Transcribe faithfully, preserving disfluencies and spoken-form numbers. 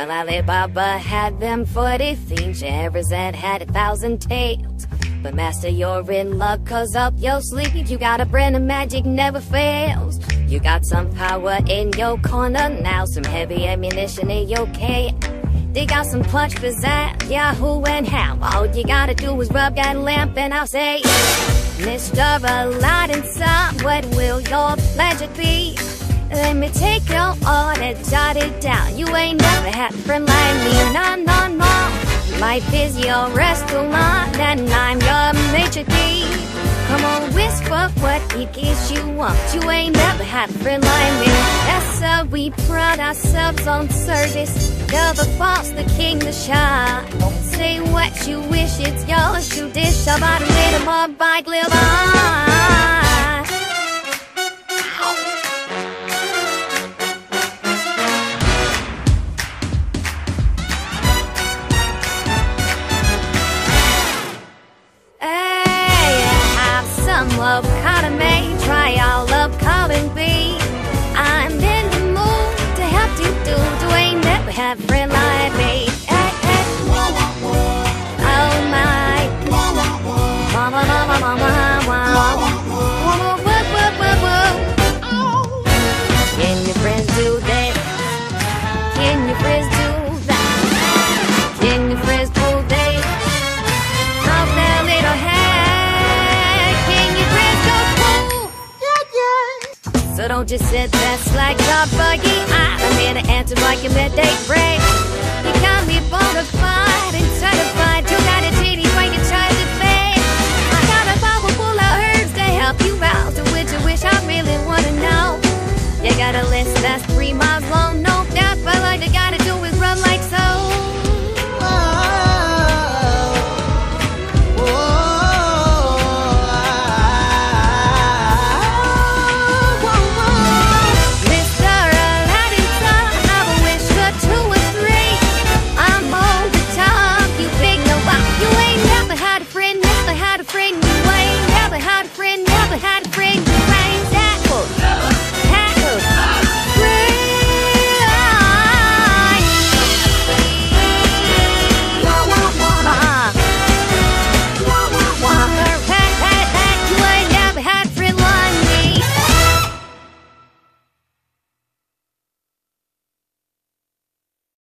Well, Alibaba had them forty thieves, Scheherazade had a thousand tales. But master, you're in luck, cause up your sleeve you got a brand of magic never fails. You got some power in your corner now, some heavy ammunition in your cave. They got some punch, pizzazz, yeah, who and how. All you gotta do is rub that lamp and I'll say, Mister Aladdin, son, what will your pleasure be? Let me take your order, jot it down. You ain't never had a friend like me, no, no, no. Life is your restaurant and I'm your maitre d'. Come on, whisper what it is you want. You ain't never had a friend like me. That's how we pride ourselves on service. You're the boss, the king, the shine. Say what you wish, it's yours. You dish about a little more bike, live on. Love column A, try all of column B. I'm in the mood to help you do. Do ain't never have a friend like me. Hey, hey. Oh my, mama, mama, mama, mama. Whoa, whoa, whoa, whoa, whoa. Can your friends do that? Can your friends do that? Can your friends do that? Drop their little head. So don't just sit there slack your buggy. I'm here to answer like your midday break. You got me bona fide and certified. You got a titty when you try to fade. I got a bottle full of herbs to help you out. To which you wish I really wanna know. You got a list that's three